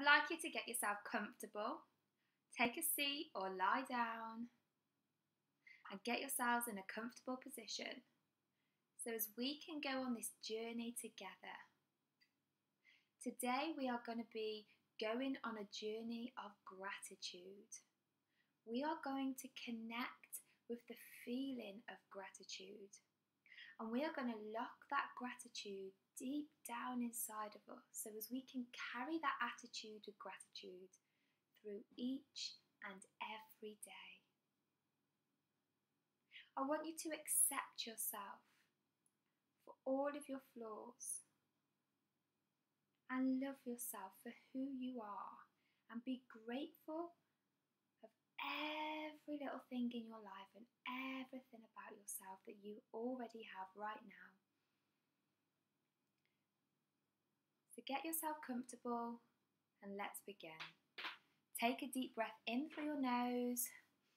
like you to get yourself comfortable. Take a seat or lie down and get yourselves in a comfortable position so as we can go on this journey together. Today we are going to be going on a journey of gratitude. We are going to connect with the feeling of gratitude, and we are going to lock that gratitude deep down inside of us so as we can carry that attitude of gratitude through each and every day. I want you to accept yourself for all of your flaws and love yourself for who you are, and be grateful of every little thing in your life and everything about yourself that you already have right now. So get yourself comfortable and let's begin. Take a deep breath in through your nose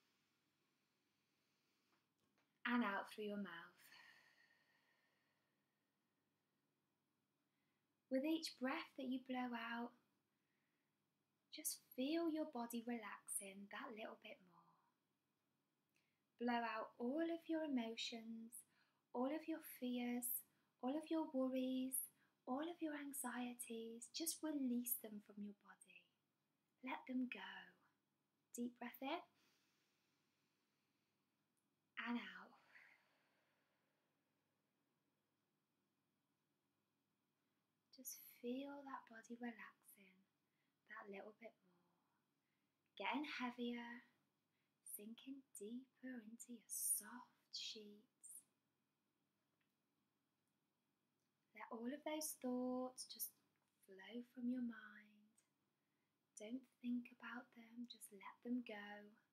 and out through your mouth. With each breath that you blow out, just feel your body relaxing that little bit more. Blow out all of your emotions, all of your fears, all of your worries, all of your anxieties. Just release them from your body. Let them go. Deep breath in and out. Just feel that body relaxing that little bit more. Getting heavier, sinking deeper into your soft sheets. Let all of those thoughts just flow from your mind. Don't think about them, just let them go.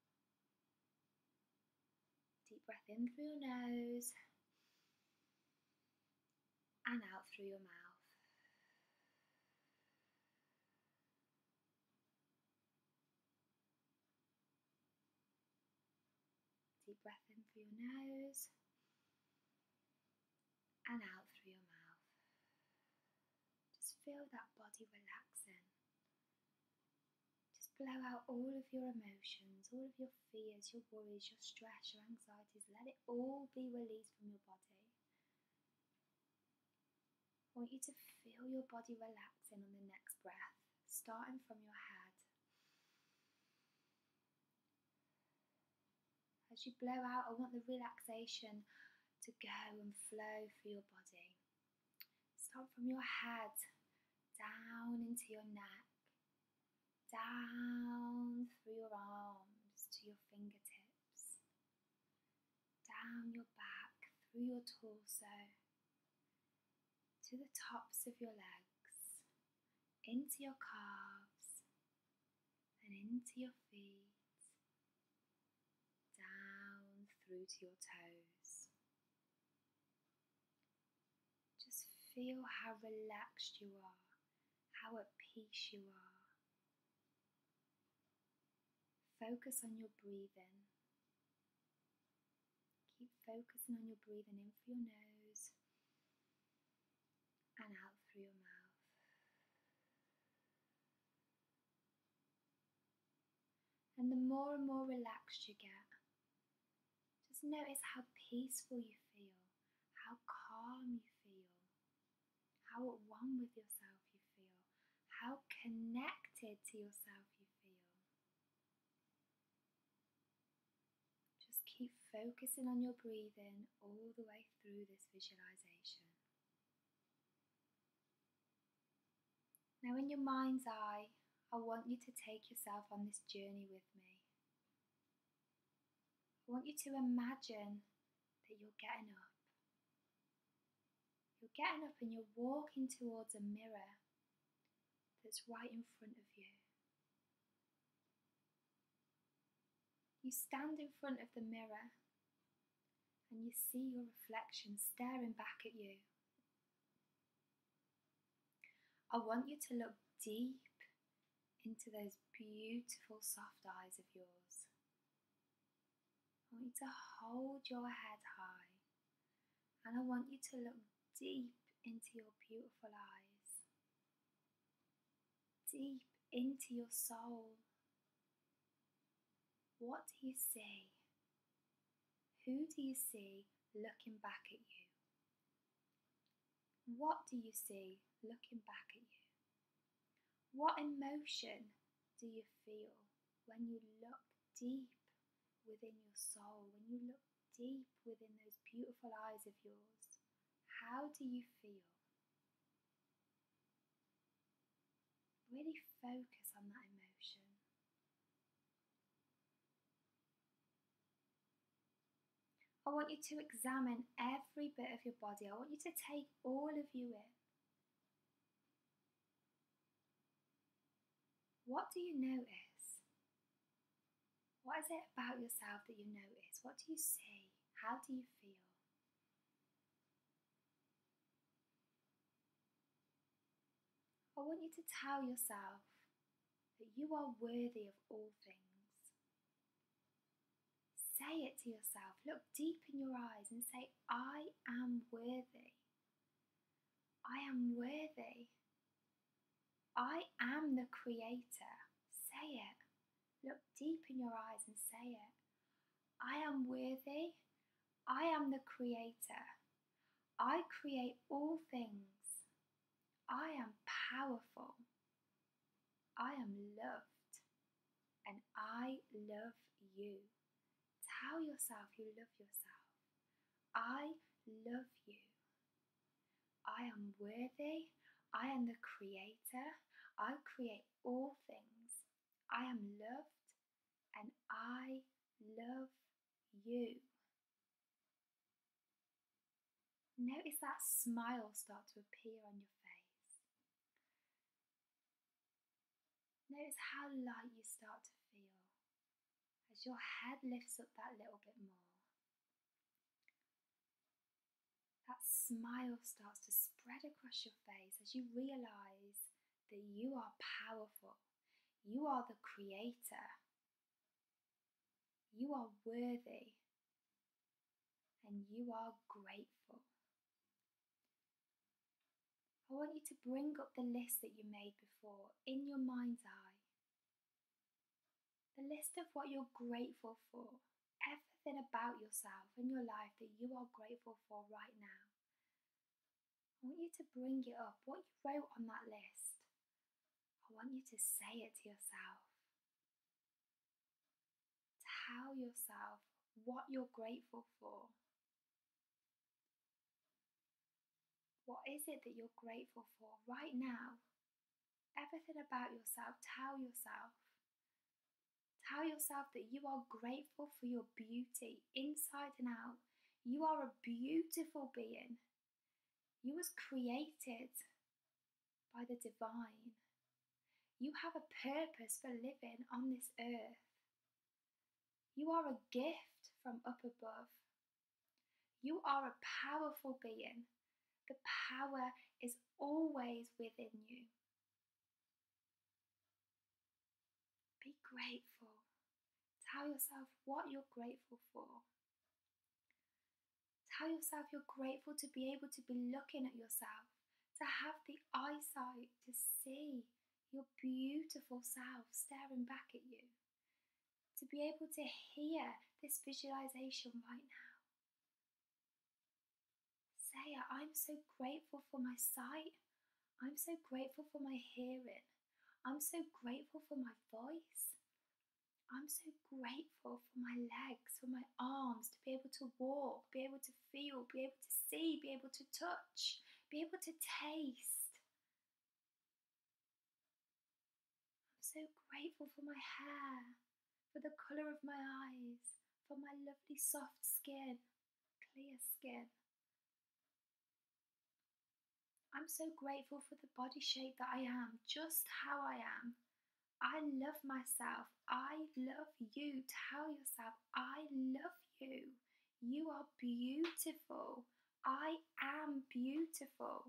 Deep breath in through your nose and out through your mouth. Deep breath in through your nose and out through your mouth. Just feel that body relaxing. Just blow out all of your emotions, all of your fears, your worries, your stress, your anxieties. Let it all be released from your body. I want you to feel your body relaxing on the next breath, starting from your head. As you blow out, I want the relaxation to go and flow through your body. Start from your head, down into your neck, down through your arms to your fingertips, down your back, through your torso, to the tops of your legs, into your calves, and into your feet, down through to your toes. Just feel how relaxed you are, how at peace you are. Focus on your breathing. Keep focusing on your breathing in through your nose and out through your mouth. And the more and more relaxed you get, just notice how peaceful you feel, how calm you feel, how at one with yourself you feel, how connected to yourself you feel. Just keep focusing on your breathing all the way through this visualization. Now in your mind's eye, I want you to take yourself on this journey with me. I want you to imagine that you're getting up. You're getting up and you're walking towards a mirror that's right in front of you. You stand in front of the mirror and you see your reflection staring back at you. I want you to look deep into those beautiful soft eyes of yours. I want you to hold your head high, and I want you to look deep into your beautiful eyes, deep into your soul. What do you see? Who do you see looking back at you? What do you see looking back at you? What emotion do you feel when you look deep within your soul, when you look deep within those beautiful eyes of yours? How do you feel? Really focus on that emotion. I want you to examine every bit of your body. I want you to take all of you in. What do you notice? What is it about yourself that you notice? What do you see? How do you feel? I want you to tell yourself that you are worthy of all things. Say it to yourself. Look deep in your eyes and say, I am worthy. I am worthy. I am the creator. Say it. Look deep in your eyes and say it. I am worthy. I am the creator. I create all things. I am powerful. I am loved. And I love you. Tell yourself you love yourself. I love you. I am worthy. I am the creator. I create all things. I am loved and I love you. Notice that smile start to appear on your face. Notice how light you start to feel as your head lifts up that little bit more. That smile starts to spread across your face as you realise that you are powerful. You are the creator. You are worthy. And you are grateful. I want you to bring up the list that you made before in your mind's eye. The list of what you're grateful for. Everything about yourself and your life that you are grateful for right now. I want you to bring it up, what you wrote on that list. I want you to say it to yourself. Tell yourself what you're grateful for. What is it that you're grateful for right now? Everything about yourself, tell yourself. Tell yourself that you are grateful for your beauty inside and out. You are a beautiful being. You was created by the divine. You have a purpose for living on this earth. You are a gift from up above. You are a powerful being. The power is always within you. Be grateful. Tell yourself what you're grateful for. Tell yourself you're grateful to be able to be looking at yourself, to have the eyesight to see your beautiful self staring back at you, to be able to hear this visualization right now. Say it, I'm so grateful for my sight. I'm so grateful for my hearing. I'm so grateful for my voice. I'm so grateful for my legs, for my arms, to be able to walk, be able to feel, be able to see, be able to touch, be able to taste. I'm so grateful for my hair, for the colour of my eyes, for my lovely soft skin, clear skin. I'm so grateful for the body shape that I am, just how I am. I love myself. I love you. Tell yourself, I love you. You are beautiful. I am beautiful.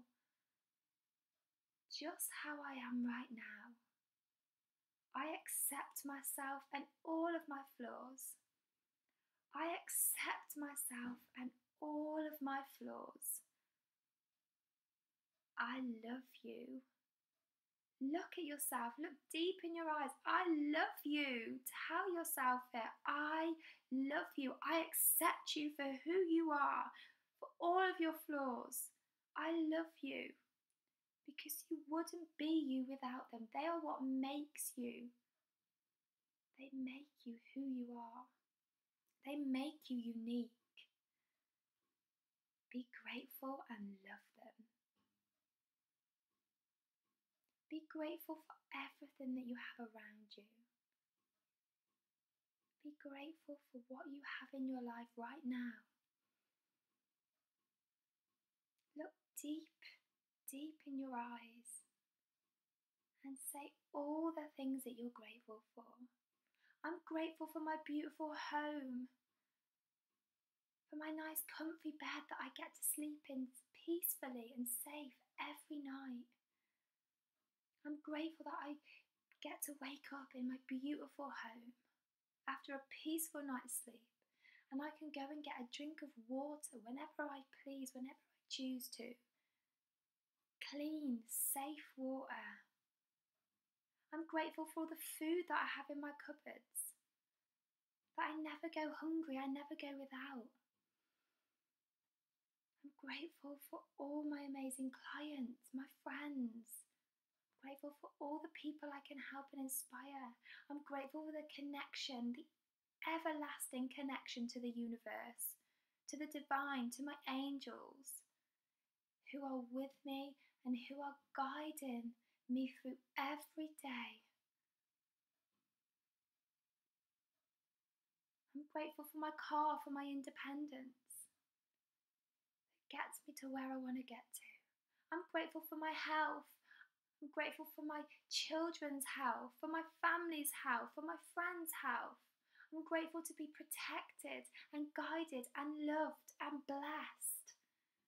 Just how I am right now. I accept myself and all of my flaws. I accept myself and all of my flaws. I love you. Look at yourself. Look deep in your eyes. I love you. Tell yourself it. I love you. I accept you for who you are, for all of your flaws. I love you because you wouldn't be you without them. They are what makes you. They make you who you are. They make you unique. Be grateful and love them. Be grateful for everything that you have around you. Be grateful for what you have in your life right now. Look deep, deep in your eyes and say all the things that you're grateful for. I'm grateful for my beautiful home, for my nice comfy bed that I get to sleep in peacefully and safe every night. I'm grateful that I get to wake up in my beautiful home after a peaceful night's sleep, and I can go and get a drink of water whenever I please, whenever I choose to. Clean, safe water. I'm grateful for all the food that I have in my cupboards, that I never go hungry, I never go without. I'm grateful for all my amazing clients, my friends. I'm grateful for all the people I can help and inspire. I'm grateful for the connection, the everlasting connection to the universe, to the divine, to my angels, who are with me and who are guiding me through every day. I'm grateful for my car, for my independence. It gets me to where I want to get to. I'm grateful for my health. I'm grateful for my children's health, for my family's health, for my friends' health. I'm grateful to be protected and guided and loved and blessed.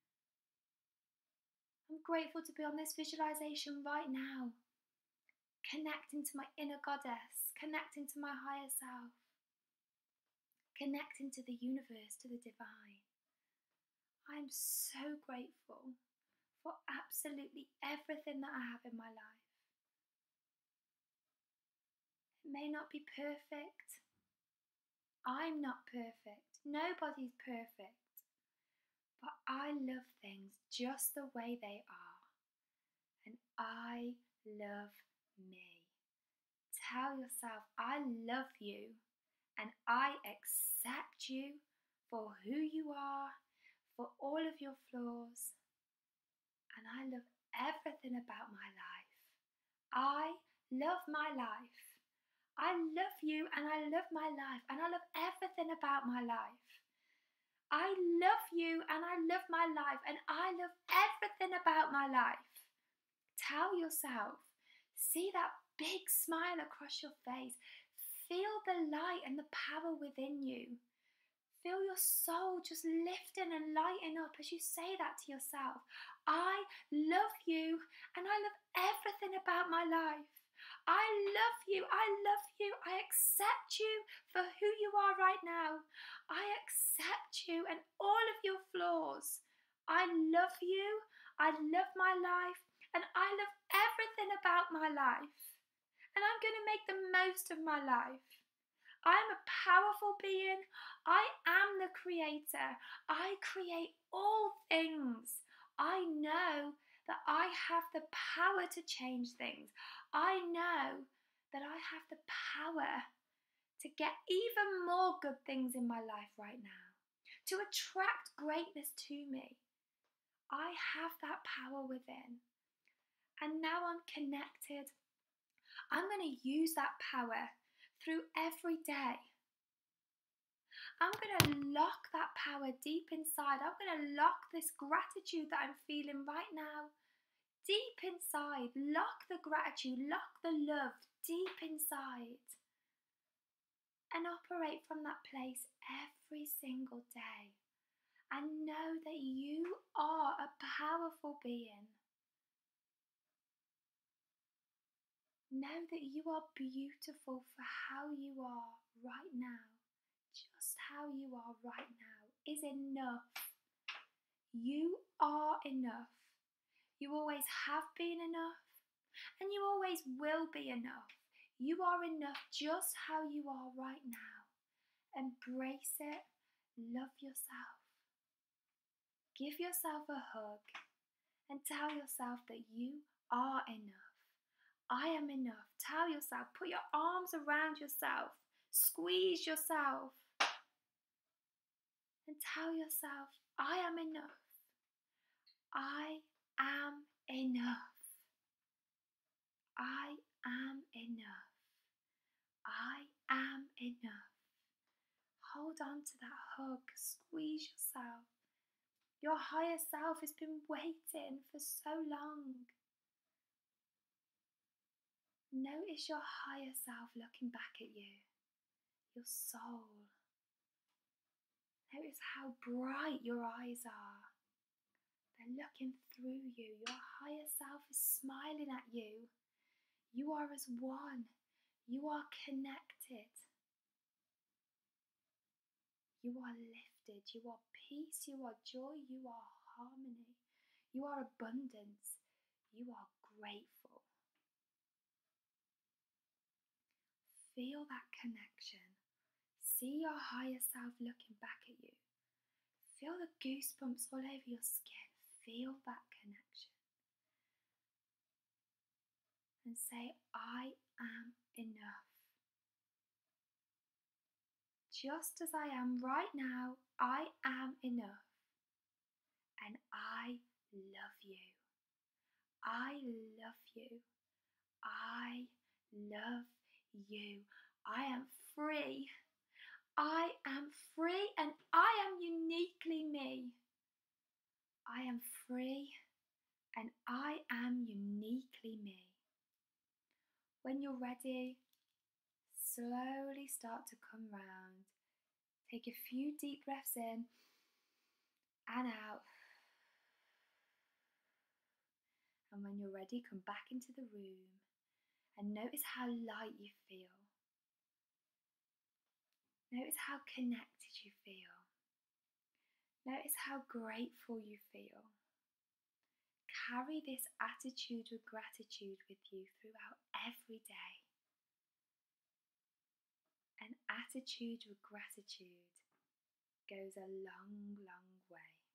I'm grateful to be on this visualization right now, connecting to my inner goddess, connecting to my higher self, connecting to the universe, to the divine. I'm so grateful for absolutely everything that I have in my life. It may not be perfect. I'm not perfect. Nobody's perfect. But I love things just the way they are. And I love me. Tell yourself, I love you and I accept you for who you are, for all of your flaws. And I love everything about my life. I love my life. I love you and I love my life and I love everything about my life. I love you and I love my life and I love everything about my life. Tell yourself, see that big smile across your face. Feel the light and the power within you. Feel your soul just lifting and lighting up as you say that to yourself. I love you and I love everything about my life. I love you, I accept you for who you are right now. I accept you and all of your flaws. I love you, I love my life, and I love everything about my life. And I'm going to make the most of my life. I am a powerful being. I am the creator. I create all things. I know that I have the power to change things. I know that I have the power to get even more good things in my life right now, to attract greatness to me. I have that power within. And now I'm connected. I'm going to use that power through every day. I'm going to lock that power deep inside. I'm going to lock this gratitude that I'm feeling right now deep inside. Lock the gratitude, lock the love deep inside. And operate from that place every single day. And know that you are a powerful being. Know that you are beautiful for how you are right now. Just how you are right now is enough. You are enough. You always have been enough, and you always will be enough. You are enough just how you are right now. Embrace it. Love yourself. Give yourself a hug and tell yourself that you are enough. I am enough. Tell yourself, put your arms around yourself, squeeze yourself, and tell yourself, I am enough. I am enough. I am enough. I am enough. Hold on to that hug, squeeze yourself. Your higher self has been waiting for so long. Notice your higher self looking back at you, your soul. Notice how bright your eyes are. They're looking through you. Your higher self is smiling at you. You are as one. You are connected. You are lifted. You are peace. You are joy. You are harmony. You are abundance. You are grateful. Feel that connection. See your higher self looking back at you. Feel the goosebumps all over your skin. Feel that connection. And say, I am enough. Just as I am right now, I am enough. And I love you. I love you. I love you. I am free. I am free and I am uniquely me. I am free and I am uniquely me. When you're ready, slowly start to come round. Take a few deep breaths in and out. And when you're ready, come back into the room and notice how light you feel. Notice how connected you feel. Notice how grateful you feel. Carry this attitude of gratitude with you throughout every day. An attitude of gratitude goes a long, long way.